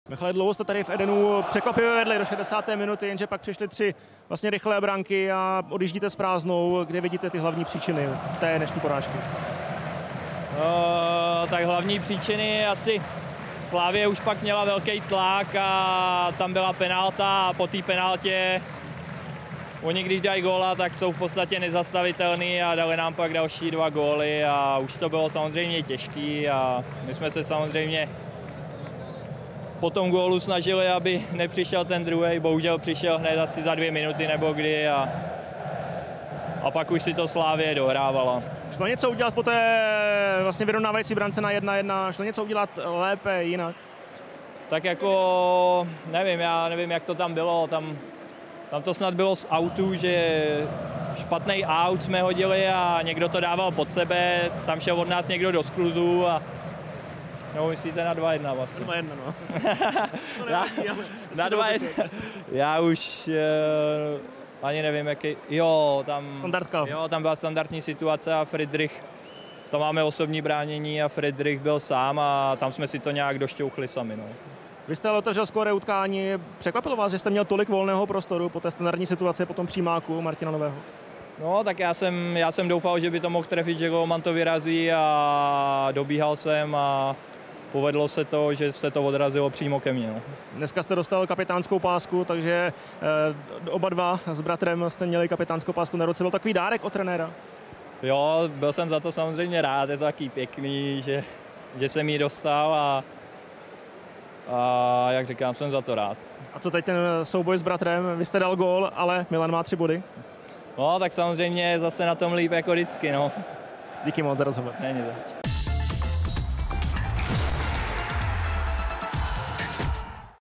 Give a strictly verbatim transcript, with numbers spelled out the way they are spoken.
Michale, dlouho jste tady v Edenu překvapivě vedli do šedesáté minuty, jenže pak přišly tři vlastně rychlé branky a odjíždíte s prázdnou. Kde vidíte ty hlavní příčiny té dnešní porážky? Uh, tak hlavní příčiny asi Slavie už pak měla velký tlak a tam byla penalta a po té penaltě oni když dají góla, tak jsou v podstatě nezastavitelný a dali nám pak další dva góly a už to bylo samozřejmě těžký a my jsme se samozřejmě po tom gólu snažili, aby nepřišel ten druhý, bohužel přišel hned asi za dvě minuty nebo kdy a, a pak už si to Slavie dohrávala. Šlo něco udělat po té vlastně vyrovnávající brance na jedna jedna, šlo něco udělat lépe, jinak? Tak jako, nevím, já nevím, jak to tam bylo, tam, tam to snad bylo z autu, že špatný aut jsme hodili a někdo to dával pod sebe, tam šel od nás někdo do skluzu a no, myslíte na dva jedna vlastně. dva jedna, no. To na, nevadí, ale na dva jedna. Já už uh, ani nevím, jaký, jo, tam, Standardka. jo, tam byla standardní situace a Friedrich, tam máme osobní bránění a Friedrich byl sám a tam jsme si to nějak došťouchli sami. No. Vy jste ale otevřel skóre utkání. Překvapilo vás, že jste měl tolik volného prostoru po té standardní situaci, po tom přímáku Martina Nového? No, tak já jsem, já jsem doufal, že by to mohl trefit, že Roman to vyrazí a dobíhal jsem a povedlo se to, že se to odrazilo přímo ke mně. No. Dneska jste dostal kapitánskou pásku, takže eh, oba dva s bratrem jste měli kapitánskou pásku na ruce. Byl takový dárek od trenéra? Jo, byl jsem za to samozřejmě rád, je to taky pěkný, že, že jsem ji dostal a, a jak říkám, jsem za to rád. A co teď ten souboj s bratrem? Vy jste dal gól, ale Milan má tři body. No, tak samozřejmě zase na tom líp jako vždycky, no. Díky moc za rozhovor. Není to.